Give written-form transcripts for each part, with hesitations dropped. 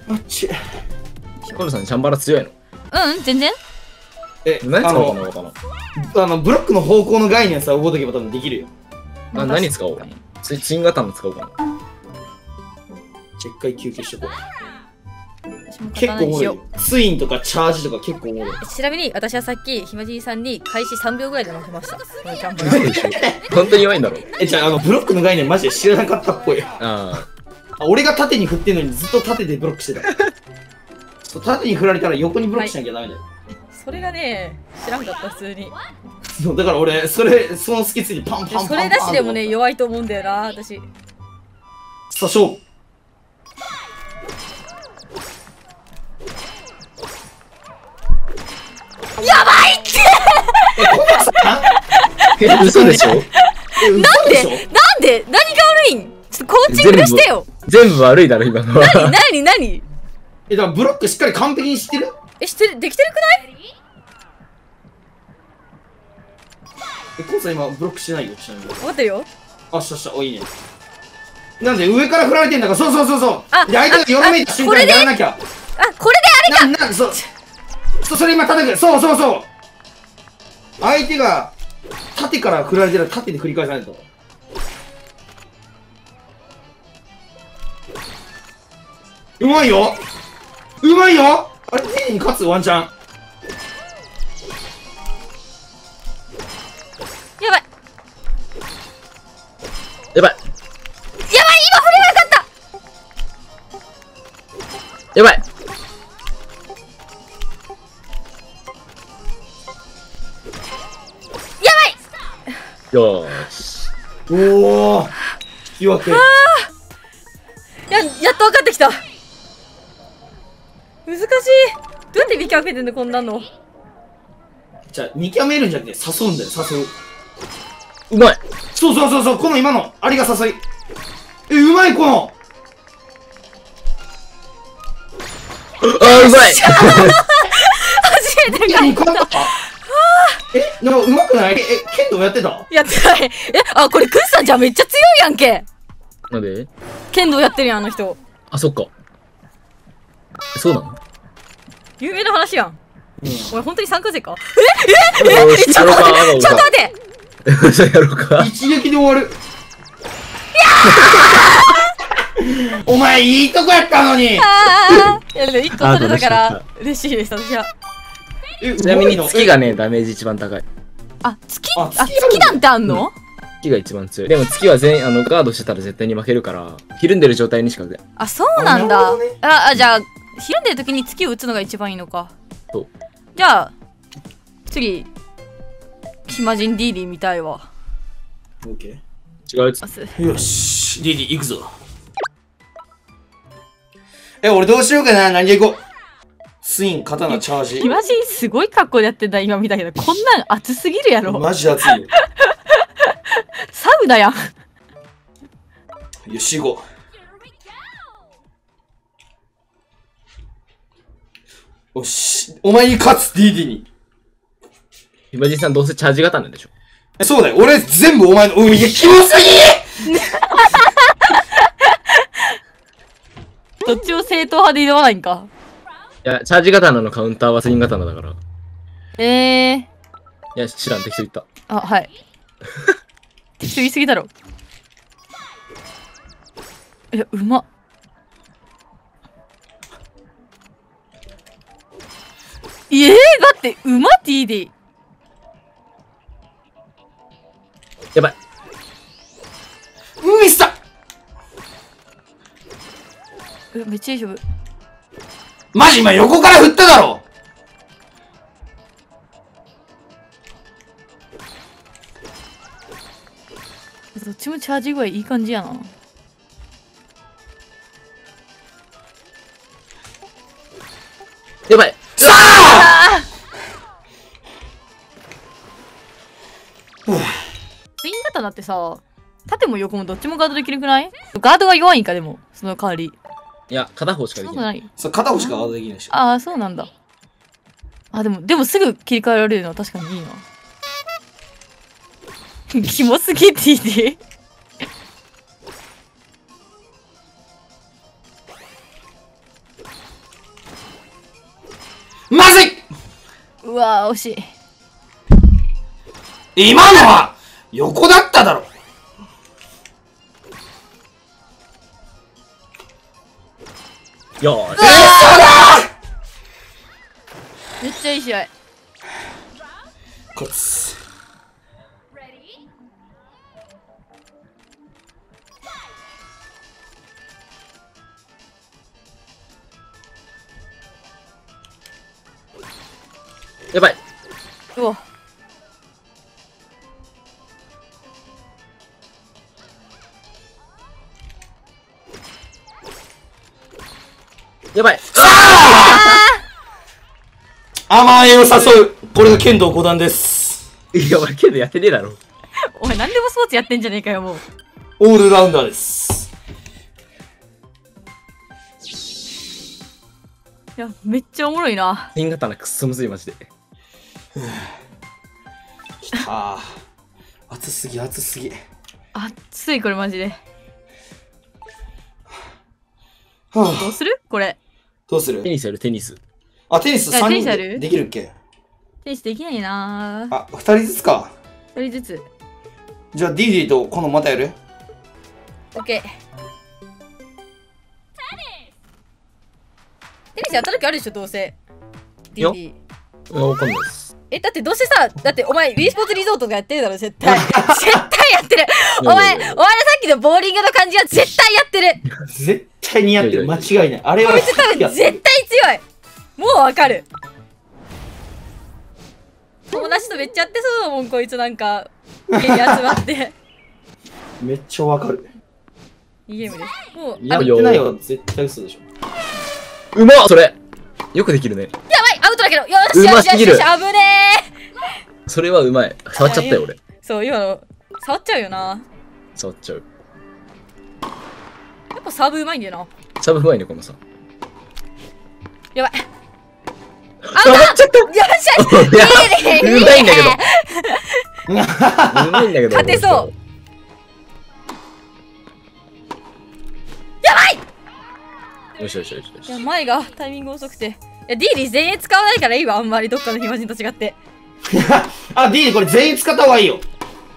あっち。 コルさん、チャンバラ強いの？ うん、全然。 何使おうかな。 ブロックの方向の概念さ、覚えとけば多分できるよ。 何使おう？ツイン刀使おうかな。 じゃあ一回休憩しとこう。 私も結構おもろいよ。 刀にしよツインとかチャージとか結構おもろい。 う。ちなみに私はさっきひまじいさんに開始3秒ぐらいで負けました。このキャンプ嘘でしょ？本当に弱いんだろ？ じゃあブロックの概念マジで知らなかったっぽい。俺が縦に振ってんのにずっと縦でブロックしてた。そう、縦に振られたら横にブロックしなきゃダメだよ。 それがね、知らんかった普通に。 そうだから俺、その隙ついてパンパンパンパン。 それなしでもね、弱いと思うんだよな、私。 さあ、勝負。 やばいって。 嘘でしょ？ なんで何が悪いん？ちょっとコーチングしてよ。 全部悪いだろ、今のは。 何だからブロックしっかり完璧に知ってる？ 知ってる、できてるくない？ コンさん今ブロックしてないよ、ちなみに。 分かってるよ。 あ、した。お、いいね。なんで上から振られてんだから、そう。 あ、 で、相手がよろめいた瞬間にやらなきゃ。 これであれか。 それ今叩く。そう。相手が縦から振られてるら縦で繰り返さないと。うまいよ。あれ、丁寧に勝つワンチャン。 やばい、 今振れなかった。 やばい。よーし。 おお。引き分け。 やっと分かってきた。難しい。どうやって見極めてんのこんなの。 じゃあ見極めるんじゃなくて誘うんだよ、誘う。 うまい。 そう、この今のあれが誘い。うまい、この。 うまい。 初めて勝った。なんかうまくない？剣道やってた？ やってない。これクッさんじゃめっちゃ強いやんけ。 なんで？ 剣道やってるやん、あの人。 あ、そっか。そうなの？ 有名な話やん。俺本当に参加生か？ ちょっと待って。 じゃあやろうか。 一撃で終わる。お前いいとこやったのに。 いやでも1個取れたから嬉しいです、私は。 ちなみに月がね、ダメージ一番高い。 月なんてあんの？ 月が一番強い。でも月はガードしてたら絶対に負けるから、ひるんでる状態にしか打てない。 そうなんだ。じゃあ、ひるんでる時に月を打つのが一番いいのか。 そう。 じゃあ、次、暇人 DD 見たいわ。 オッケー。 違うやつ。 よし、DD 行くぞ。俺どうしようかな、何でいこう。スイン、刀、チャージ。 暇人すごい格好でやってんだ、今見たけど、こんなん熱すぎるやろ。 マジ熱いよ。 サウナやん。 よし、行こう。よし、お前に勝つ、DD に。 暇人さんどうせチャージ型なんでしょ？ そうだよ、俺全部お前の、いや、キモすぎどっちも正統派で挑まないんか。 いや、チャージ刀のカウンターはスイン刀だから。いや、知らん、適当言った。 はい。適当言いすぎだろ。うまっ。だってうまっ DD。 やばい。 ミスった。 めっちゃいい勝負。 マジ今横から振っただろ。 どっちもチャージ具合いい感じやな。 やばい。 さあツイン刀ってさ、縦も横もどっちもガードできるくない？ガードが弱いんか、でもその代わり。 いや、片方しかできない。 そう、片方しかガードできないし。 そうなんだ。でもすぐ切り替えられるのは確かにいいな。キモすぎって言って。 まずい。 うわー、惜しい。 今のは横だっただろ。 よーし。 めっちゃいい試合。 勝つ。 やばい。 うわ。 やばい。 甘えを誘う。これが剣道5段です。 いや、俺けどやってねえだろ。 お前何でもスポーツやってんじゃねえかよ、もう。 オールラウンダーです。 いや、めっちゃおもろいな。 新刀くっそむずい、マジで。 きたー。熱すぎ、熱すぎ。 熱い、これマジで。 はあ、 どうするこれ。 どうする？ テニスやる、テニス。 あ、テニスいや 3 テニスやる人できるっけ？ テニスできないなぁ。 あ、2人ずつか。 一人ずつ。 じゃあ、ディーディーとこのまたやる？ オッケー。テニスやった時あるでしょ、どうせ。 よ DD。 わかんないです。 だってどうせさ、だってお前 w スポーツリゾートとかやってるだろ、絶対。絶対やってる。お前のさっきのボーリングの感じは絶対やってる。 絶対にやってる。間違いない。あれはこいつ多分絶対強い。もうわかる。友達とめっちゃやってそうだもん、こいつなんか。家に集まって。 めっちゃわかる。 いいゲームです。もう、 やってないよ。絶対嘘でしょ。 うまっそれよくできるね。 やばいアウトだけどよしよしよしよし危ねえそれはうまい。触っちゃったよ、俺。 そう、今の、触っちゃうよな。 触っちゃう。 やっぱサーブうまいんだよな。 サーブうまいね、このさ。 やばい。 触っちゃったよっしゃいやうまいんだけど。うまいんだけど。 勝てそう。やばいよしよしよしよし。 いや、前がタイミング遅くて。いや、ディーリー前衛使わないからいいわ、あんまりどっかの暇人と違って。 あ、ディーディーこれ全員使った方がいいよ。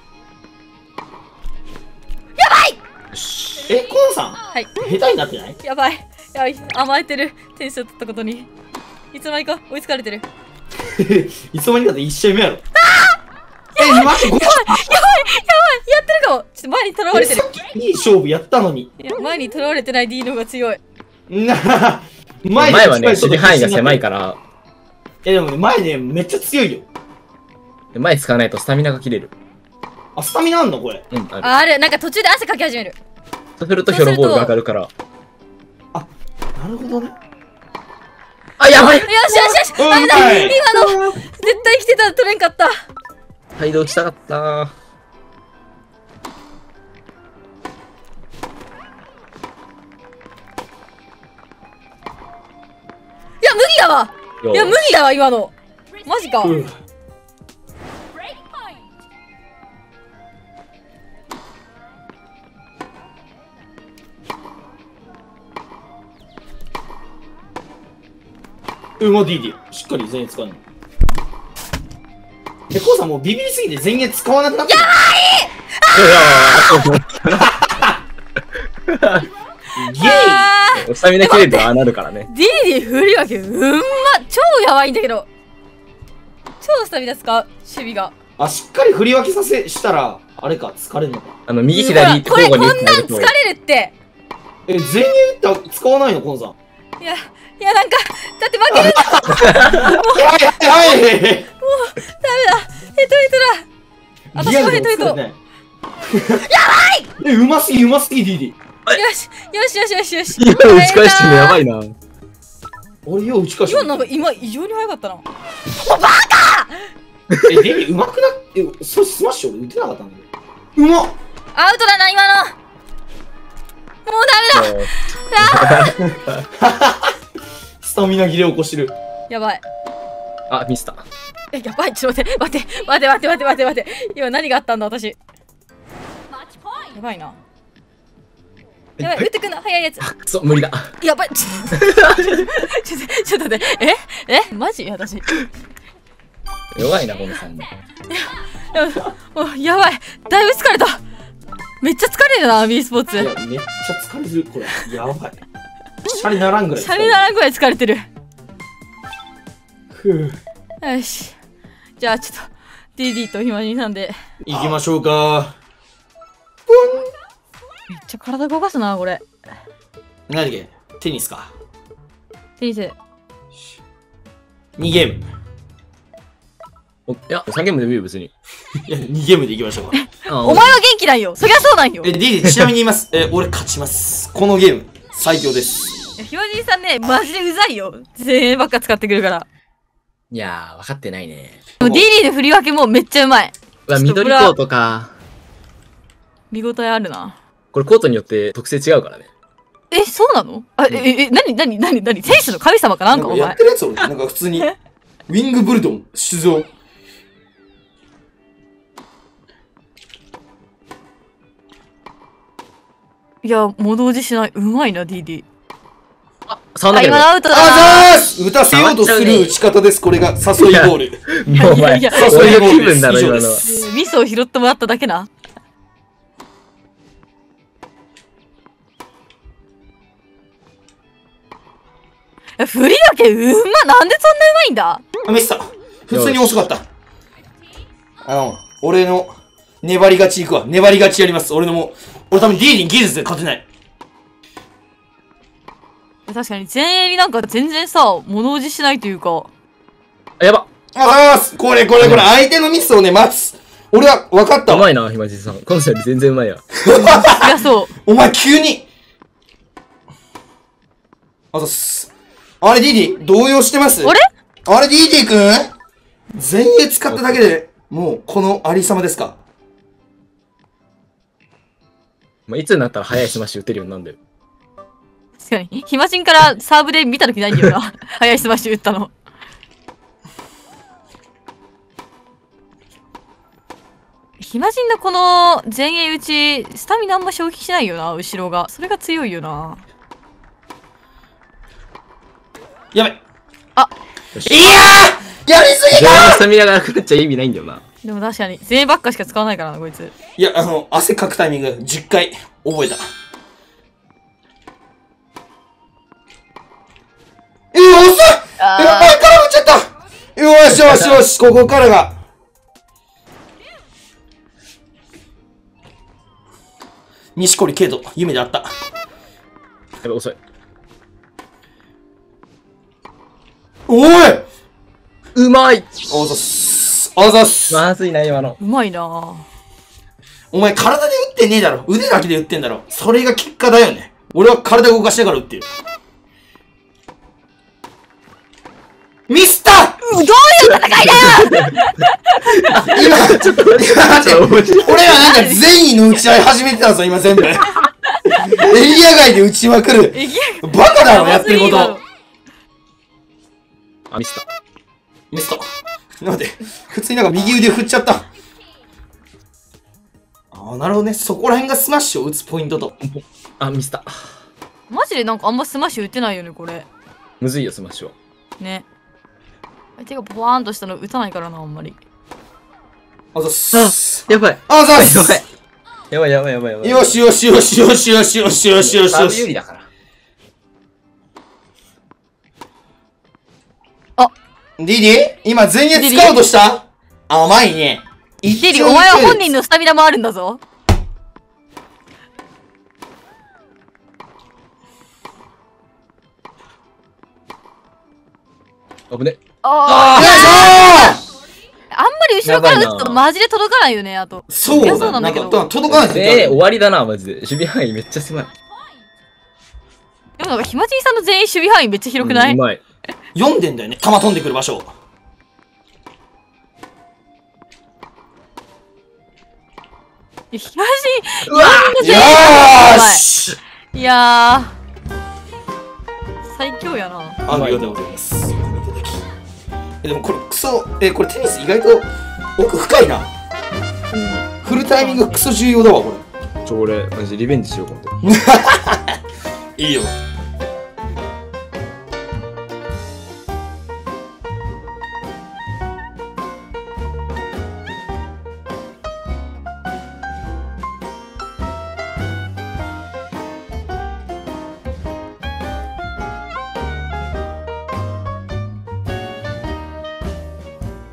やばいよし。 コンさんはい。 下手になってない？ やばい。やばい。甘えてる。テンション取ったことに。いつの間にか追いつかれてる。 いつの間にかって1試合目やろ。マジ5 やばいやばいやってるかも。ちょっと前にとらわれてる。 いい勝負やったのに。 いや、前にとらわれてない D の方が強い。 前はね、守備範囲が狭いから。 でもね、前ね、めっちゃ強いよ。 前使わないとスタミナが切れる。 あ、スタミナあんのこれ。 うん、ある。 ある。なんか途中で汗かき始める。 そうするとヒョロボールが上がるから。 なるほどね。 あ、やばいよしよしよしうダメだまい今の絶対来てたら取れんかった。 態度打ちたかったー。 いや、無理だわいや、無理だわ、今のマジか。 ま、ディーディしっかり前衛使うの。コウさんもうビビりすぎて前衛使わなくなった。やばいゲイスタミナ切れるとああなるからね。 ディーディ振り分け超やばいんだけど。超スタミナ使う守備が。 あ、しっかり振り分けしたらあれか疲れるのか。 右左これこんなん疲れるって。 前衛って使わないのコンさん。 いやなんかだって負けるんだ。もうはいダメだ。ヘトヘトだ。私はヘトヘト。やばい。 うますぎディーディ。 よしよしよしよしよし。 今打ち返してるのやばいな。 俺よう打ち返した。 今なんか異常に早かったな。もうバカ。 ディーディうまくなってそれスマッシュ俺打てなかったんだけど。うまっ。 アウトだな今の。もうダメだ。 スタミナ切れ起こしてる。 やばい。 あ、ミスった。 やばい、ちょっと待って。今何があったんだ、私。やばいな。 やばい、打ってくんな、早いやつ。 くそ、無理だ。 やばい。ちょっと待って、マジ私。 弱いな、この3人。 やばい、だいぶ疲れた。めっちゃ疲れるな、B スポーツ。 いや、めっちゃ疲れる、これ。やばい。シャレならんぐらい。 シャレならんぐらい疲れてる。 ふう。 よし。じゃあ、ちょっと、DD とひまじんさんで。 行きましょうか。 めっちゃ体動かすな、これ。 何だっけ？テニスか。 テニス。 2ゲーム。 いや、3ゲームでもいいよ、別に。 いや、2ゲームで行きましょうか。 お前は元気なんよ。そりゃそうなんよ。 DD、ちなみに言います。俺勝ちます。このゲーム、最強です。 ひまじんさんね、マジでうざいよ。前衛ばっか使ってくるから。 いやー、分かってないね。 DD で振り分けもめっちゃうまい。 うわ、緑コートか。 見応えあるな。 これコートによって特性違うからね。 そうなの？なに選手の神様かなんかお前。 やってるやつ俺、なんか普通に、ウィングブルドン出場。 いや、物おじしない。うまいな、DD。 触んなきゃ今のアウトだな。 打たせようとする打ち方です、これが。誘いゴール。 もうお前、 いやそういう気分だろ、今のは。 ミスを拾ってもらっただけな。振り分けなんでそんなうまいんだ。 ミスった。普通に遅かった。俺の粘り勝ちいくわ。粘り勝ちやります。俺多分 D に技術で勝てない。 確かに前衛になんか全然さ、物おじしないというか。 やば。 これ。相手のミスをね、待つ。俺は分かったわ。 うまいな、ひまじさん。今度より全然うまいや。 いや、そう。 お前急に。あれ、DD、動揺してます？あれ DD くん前衛使っただけで、もう、このありさまですか？ いつになったら速いスマッシュ打てるようになるんだよ。 確かに。ひまじんからサーブで見たときないんだよな。速いスマッシュ打ったの。ひまじんのこの前衛打ち、スタミナあんま消費しないよな、後ろが。それが強いよな。 やべ。いやーやりすぎたスタミナがなくなっちゃ意味ないんだよな。 でも確かに、前衛ばっかしか使わないからな、こいつ。 いや、汗かくタイミング10回覚えた。遅い！前から打っちゃった！よし、ここからが。錦織圭人、夢であった。 やべ、遅い。 おいうまい。 あざっす。 まずいな、今の。 うまいなぁ。 お前体で打ってねえだろ。腕だけで打ってんだろ。それが結果だよね。俺は体動かしながら打ってる。ミスった！ どういう戦いだよ今、ちょっと待って。俺はなんか善意の打ち合い始めてたぞ、今全部。エリア外で打ちまくる。バカだろ、やってること。 ミスった。 なんで、普通になんか右腕振っちゃった。なるほどね。そこら辺がスマッシュを打つポイントと。 ミスった。 マジでなんかあんまスマッシュ打てないよね、これ。 むずいよ、スマッシュは。 ね。相手がポワーンとしたの打たないからな、あんまり。 あざっす。 やばい。 あざっす。 やばい。 よし。 サーブ有利だから。 DD？ 今前衛使おうとした？甘いね。 デリ、お前は本人のスタミナもあるんだぞ。 危ね。 あんまり後ろから打つとマジで届かないよね、あと。 そうだ、なんか届かない終わりだな、マジで。守備範囲めっちゃ狭い。 でもなんか、ひまじいさんの全員守備範囲めっちゃ広くない？ うまい。 読んでんだよね、球飛んでくる場所。 ひまじい、 よーし！ いや最強やな。 ありがとうございます。でもこれクソ、これテニス意外と奥深いな。振るタイミングクソ重要だわ、これ。 俺マジリベンジしよう今度。 いいよ。